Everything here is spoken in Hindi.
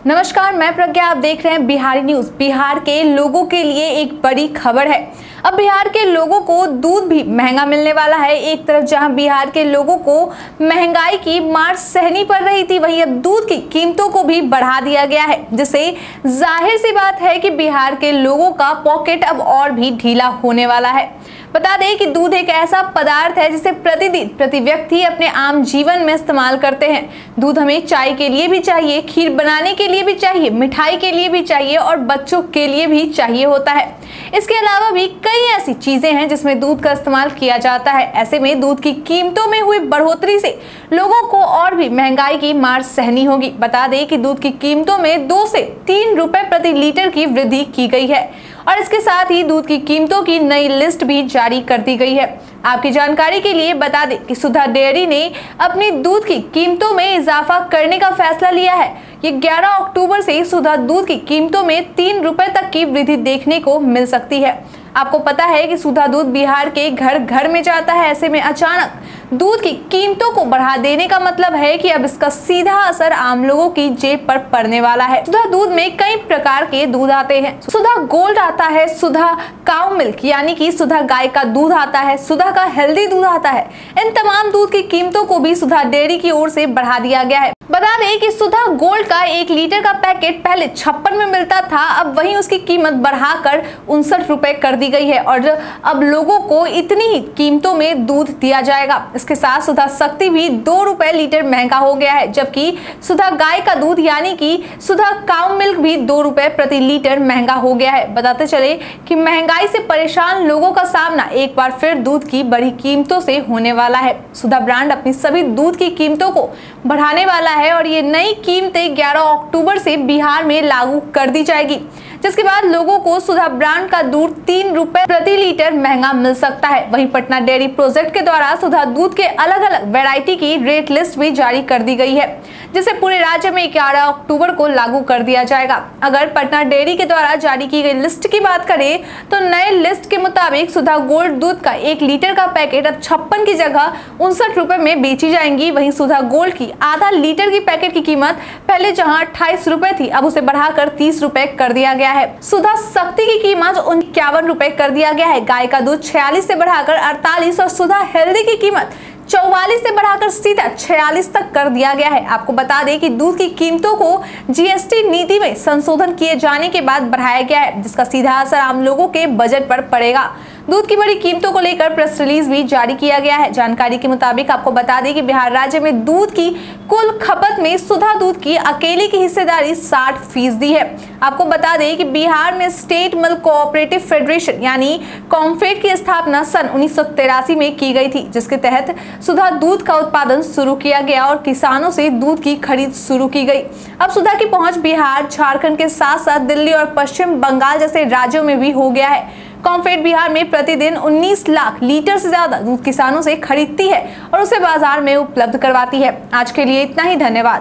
नमस्कार, मैं प्रज्ञा। आप देख रहे हैं बिहारी न्यूज। बिहार के लोगों के लिए एक बड़ी खबर है। अब बिहार के लोगों को दूध भी महंगा मिलने वाला है। एक तरफ जहां बिहार के लोगों को महंगाई की मार सहनी पड़ रही थी, वहीं अब दूध की कीमतों को भी बढ़ा दिया गया है, जिससे जाहिर सी बात है कि बिहार के लोगों का पॉकेट अब और भी ढीला होने वाला है। बता दें कि दूध एक ऐसा पदार्थ है जिसे प्रतिदिन प्रति व्यक्ति अपने आम जीवन में इस्तेमाल करते हैं। दूध हमें चाय के लिए भी चाहिए, खीर बनाने के लिए भी चाहिए, मिठाई के लिए भी चाहिए और बच्चों के लिए भी चाहिए होता है। इसके अलावा भी कई ऐसी चीजें हैं जिसमें दूध का इस्तेमाल किया जाता है। ऐसे में दूध की कीमतों में हुई बढ़ोतरी से लोगों को और भी महंगाई की मार सहनी होगी। बता दें कि दूध की कीमतों में 2 से 3 रुपए प्रति लीटर की वृद्धि की गई है और इसके साथ ही दूध की कीमतों की नई लिस्ट भी जारी कर दी गई है। आपकी जानकारी के लिए बता दें कि सुधा डेयरी ने अपनी दूध की कीमतों में इजाफा करने का फैसला लिया है। ये 11 अक्टूबर से सुधा दूध की कीमतों में 3 रुपए तक की वृद्धि देखने को मिल सकती है। आपको पता है कि सुधा दूध बिहार के घर घर में जाता है। ऐसे में अचानक दूध की कीमतों को बढ़ा देने का मतलब है कि अब इसका सीधा असर आम लोगों की जेब पर पड़ने वाला है। सुधा दूध में कई प्रकार के दूध आते हैं। सुधा गोल्ड आता है, सुधा काउ मिल्क यानी कि सुधा गाय का दूध आता है, सुधा का हेल्दी दूध आता है। इन तमाम दूध की कीमतों को भी सुधा डेयरी की ओर से बढ़ा दिया गया है। बता दें कि सुधा गोल्ड का 1 लीटर का पैकेट पहले 56 में मिलता था, अब वहीं उसकी कीमत बढ़ाकर 59 रुपए कर दी गई है और अब लोगों को इतनी ही कीमतों में दूध दिया जाएगा। इसके साथ सुधा शक्ति भी 2 रुपए लीटर महंगा हो गया है, जबकि सुधा गाय का दूध यानी कि सुधा काउ मिल्क भी 2 रुपए प्रति लीटर महंगा हो गया है। बताते चले कि महंगाई से परेशान लोगों का सामना एक बार फिर दूध की बड़ी कीमतों से होने वाला है। सुधा ब्रांड अपनी सभी दूध की कीमतों को बढ़ाने वाला है और ये नई कीमतें 11 अक्टूबर से बिहार में लागू कर दी जाएगी, जिसके बाद लोगों को सुधा ब्रांड का दूध 3 रुपए प्रति लीटर महंगा मिल सकता है। वहीं पटना डेयरी प्रोजेक्ट के द्वारा सुधा दूध के अलग अलग वैरायटी की रेट लिस्ट भी जारी कर दी गई है, जिसे पूरे राज्य में 11 अक्टूबर को लागू कर दिया जाएगा। अगर पटना डेयरी के द्वारा जारी की गई लिस्ट की बात करें तो नए लिस्ट के मुताबिक सुधा गोल्ड दूध का 1 लीटर का पैकेट अब 56 की जगह 59 रुपए में बेची जाएंगी। वहीं सुधा गोल्ड की आधा लीटर की पैकेट की कीमत पहले जहां 28 रुपए थी, अब उसे बढ़ाकर 30 रुपए कर दिया गया है। सुधा शक्ति की कीमत 51 रुपए कर दिया गया है। गाय का दूध 46 से बढ़ाकर 48 और सुधा हेल्दी की कीमत 44 से बढ़ाकर सीधा 46 तक कर दिया गया है। आपको बता दें कि दूध की कीमतों को जीएसटी नीति में संशोधन किए जाने के बाद बढ़ाया गया है, जिसका सीधा असर आम लोगों के बजट पर पड़ेगा। दूध की बड़ी कीमतों को लेकर प्रेस रिलीज भी जारी किया गया है। जानकारी के मुताबिक आपको बता दें कि बिहार राज्य में दूध की कुल खपत में सुधा दूध की अकेले की हिस्सेदारी 60% है। आपको बता दें कि बिहार में स्टेट मिल्क कोऑपरेटिव फेडरेशन यानी कॉम्फेड की स्थापना सन 1983 में की गई थी, जिसके तहत सुधा दूध का उत्पादन शुरू किया गया और किसानों से दूध की खरीद शुरू की गई। अब सुधा की पहुंच बिहार, झारखंड के साथ साथ दिल्ली और पश्चिम बंगाल जैसे राज्यों में भी हो गया है। कॉम्फेड बिहार में प्रतिदिन 19 लाख लीटर से ज्यादा दूध किसानों से खरीदती है और उसे बाजार में उपलब्ध करवाती है। आज के लिए इतना ही। धन्यवाद।